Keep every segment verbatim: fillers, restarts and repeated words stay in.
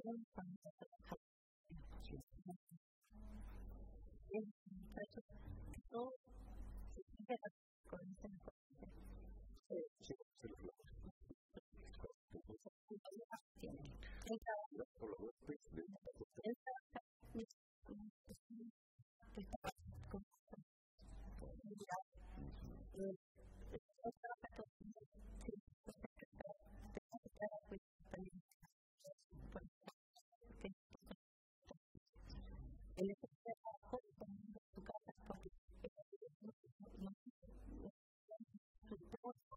un cuando es un muchacho que todo se sigue con ese mejor. Sí, sí, sí, sí. Él trabaja con los él trabaja con el efecto trabajo también de su casa porque su esposo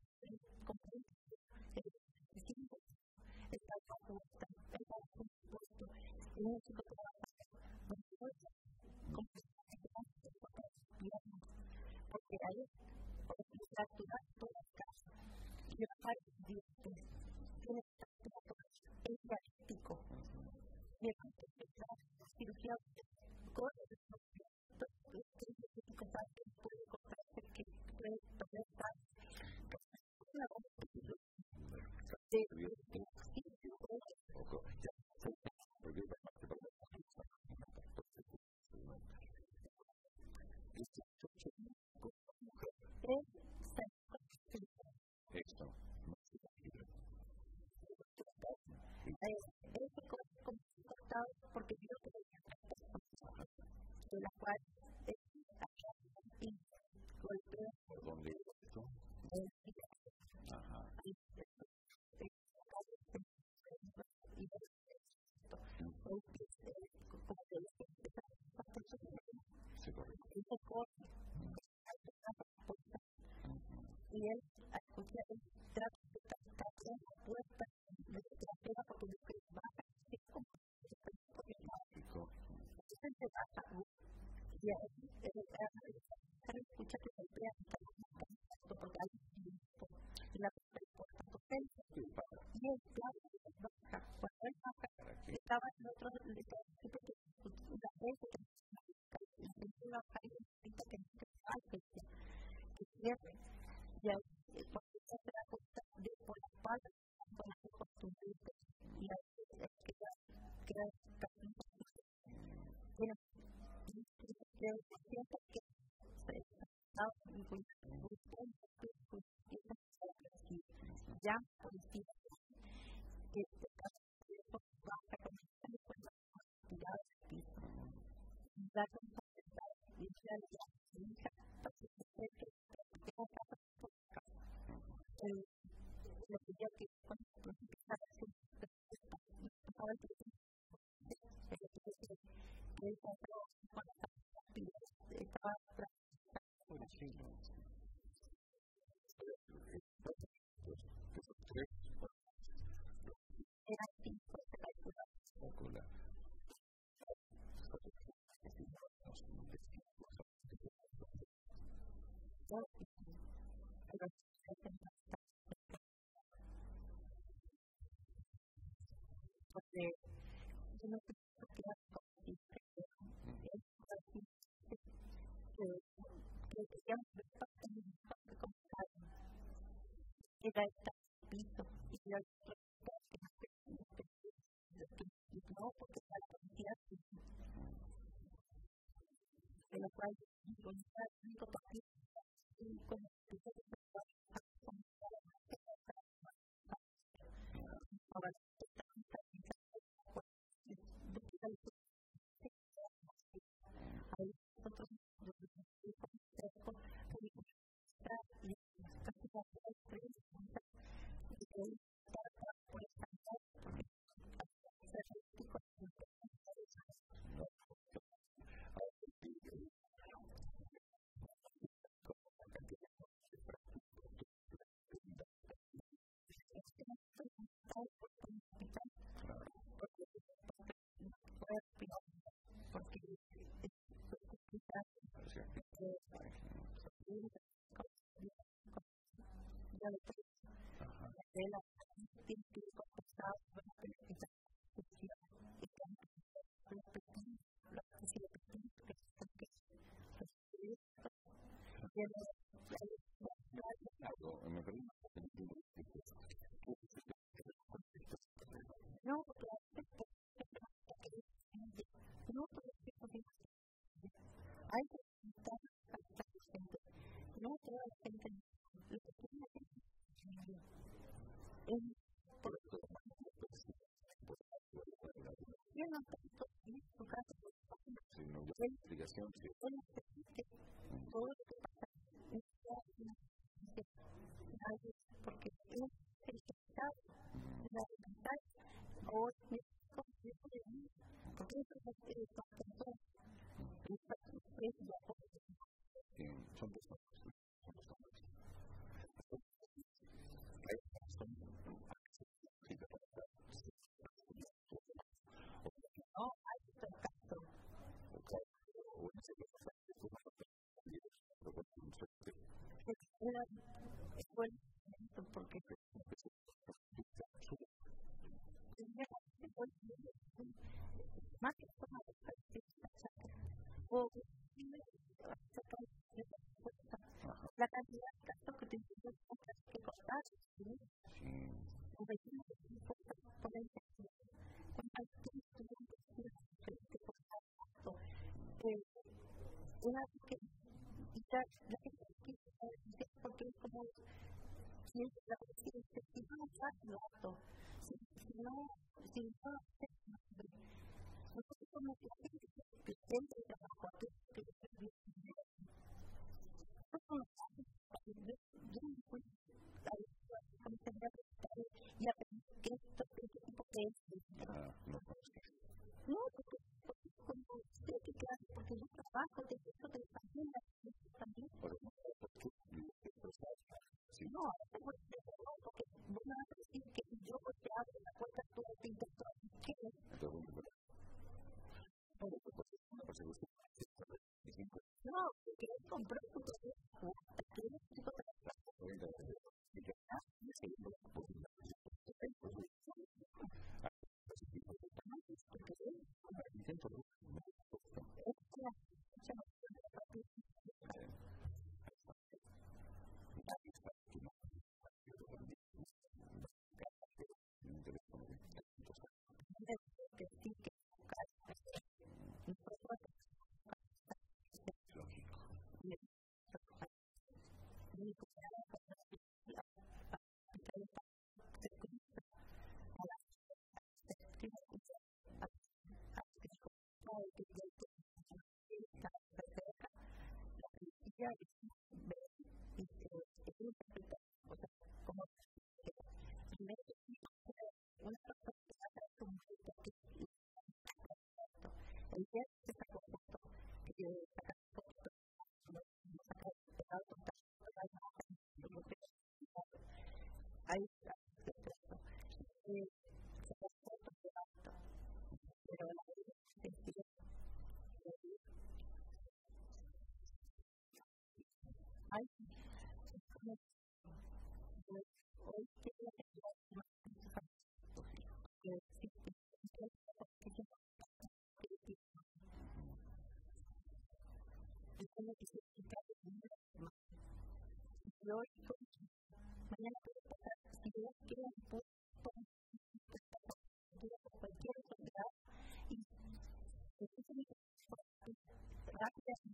el trabajo está el trabajo puesto en un chico que trabaja como porque ahí puede fracturar todas las casas y bajar dientes tiene que fracturar el diabético y el cirugía con el diabético para que puede comprarse que puede poner paz una ese cortado porque yo que de la cual es y golpea por donde esto ajá y como que sí, correcto. ese corte y él escucha el trato de captación la puerta de la trasera porque yo creo que baja es como entonces se baja y él escucha que golpea porque hay la puerta potente y el plato baja cuando él baja estaba en otro siempre que una vez que la calle que que cierre y ahí cuando se da cuenta de por la espalda con la costumbre y ahí queda queda tiene siento que se está ya policía que baja con el tirado del piso da con y ya la hija el lo que yo que cuando empieza a hacer estaba el que él compró cuando estaba por ejemplo era cinco de calcular calcula porque yo no sé qué hacer que queríamos ver parte de mi parte como tal era esta piso y yo no porque la policía de lo cual con el único partido y con el piso de ahora de la científico pasado de la película y tanto los pequeños los que se le piden que están que algo me perdí no porque no tanto en su caso, si no hubiera explicación, sí. Él necesita todo lo que pasa en su porque él es el que está la voluntad o es mi concepto de mí, porque eso es lo que es la persona. Son dos cosas. Son dos cosas. Hay razón. No, hay otro caso. Era bueno porque más que tomar o la cantidad de casos que tenemos que cortar, o vecinos que no pueden poner cuántas que cortar esto. Una vez que quizás la gente quiere porque es como si es la presidencia, si no nos hace lo alto, si no, si no nosotros somos la gente que siempre trabaja, que es no somos yo me fui a la y aprendí que esto es el tipo que es no, porque como sé que claro, porque yo trabajo, te digo que también también no, porque van a decir que yo te abro la puerta tú te intentas ¿qué es? No, porque él compró su producto que es un tipo de ahí está, eh, se puede hacer alto, pero la vida es que hay como hoy que la realidad más que existe y como que se explica y hoy mañana puede pasar si Dios quiere un poco cualquier enfermedad y específicamente rápidamente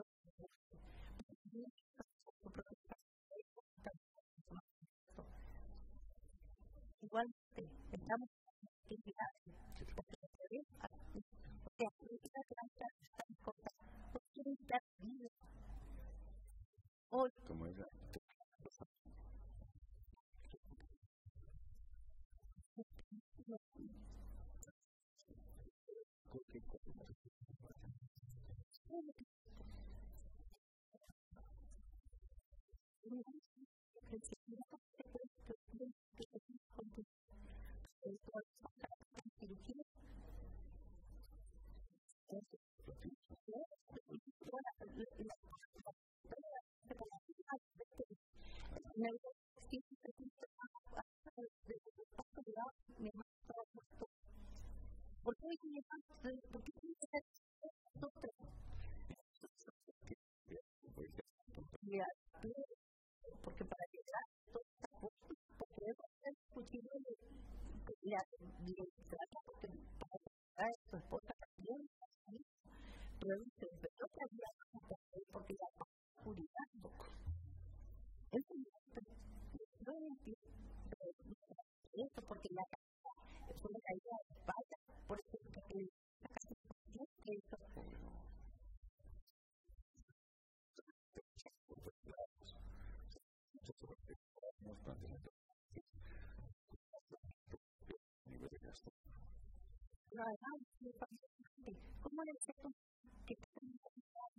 igualmente estamos en viaje porque la teoría o sea, la plancha está en cosas no quieren dar vida hoy como ella ¿por qué me ¿por qué tiene que ser nosotros? Mira, porque para llegar a todo está puesto, porque debo estar discutiendo la directora, porque para llegar a su esposa también, pero dice, pero yo sabía porque la oscuridad poco. Eso no entiendo eso, porque la casa fue una caída de espalda, por eso que Pero además, ¿cómo le acepto que está en la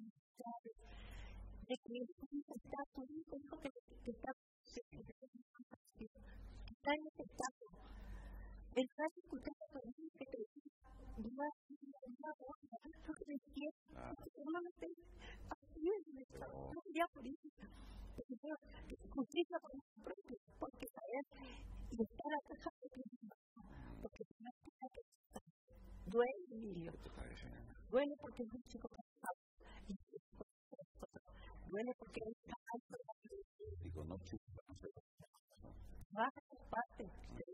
de que está tu hijo, hijo que está está en ese estado? El caso escuchando a tu hijo que te dice, viva una voz, no te despierta, normalmente así es, no sería política. Justicia por los propios, porque saber y estar acá porque si no está que duele, Emilio. Duele porque es un chico cansado. Duele porque es alto. Digo, no chico, baja sus partes.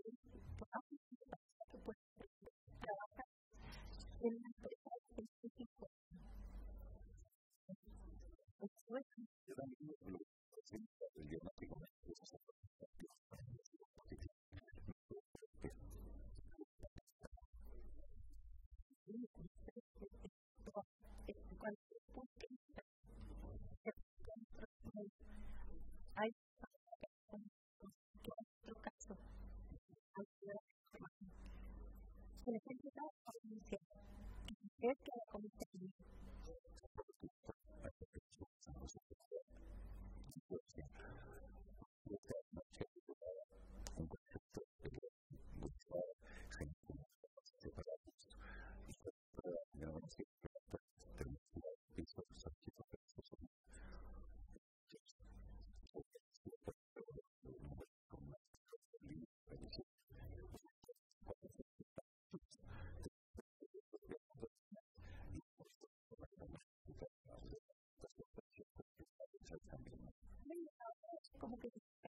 Trabaja en la empresa específica. Yo también lo siento, yo no tengo una cosa. Hay otro caso. Se les empieza a denunciar. Es que la comisión como que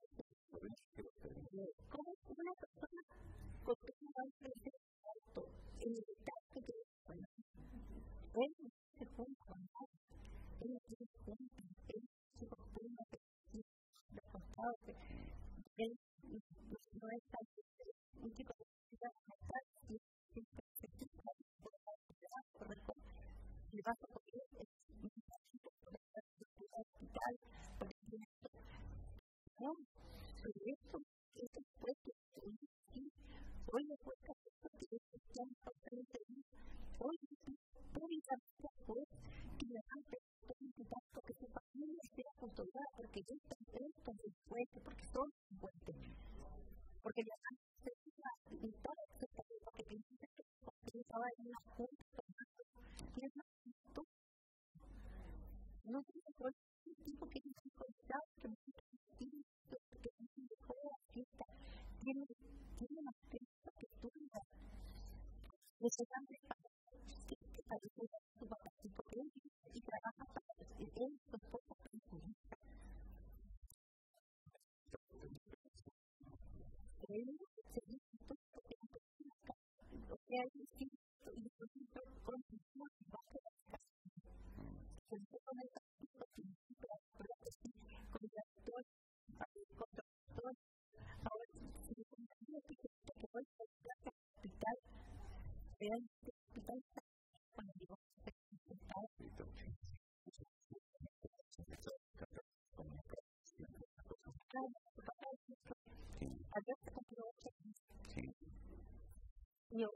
como una persona con un crecer alto en el estado que él se pone con él se pone él se pone recostado él no es tan un chico que va a estar y siempre se quita correcto y va a poder es un hospital porque tiene no pero esto esto fue que hoy le cuesta esto que es tan importante hoy públicamente pues que la gente tanto que su familia sea controlada porque yo también son fuertes porque son fuertes porque la gente se queda y todo se sabe porque piensa que estaba en una junta y es una actitud no sé si fue un tipo que es conectado que me tiene tiene una textura necesariamente para que parece su papá porque él y trabaja para él su esposa él se dice lo que hay distinto y por ejemplo continúa bajo la casa se le pone el capítulo que necesita con la justicia con el actor con el actor ahora si le contaría que que voy a la hospital vean el hospital cuando digo hospital ayer se compró yo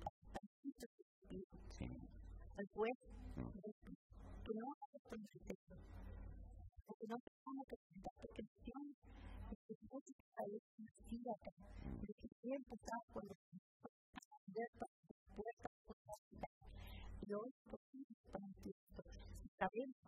al juez que no hace pronunciación porque no tenemos que presentar petición de que no se cae una silla de que siempre está por los puertas por la ciudad y hoy por fin para esto está bien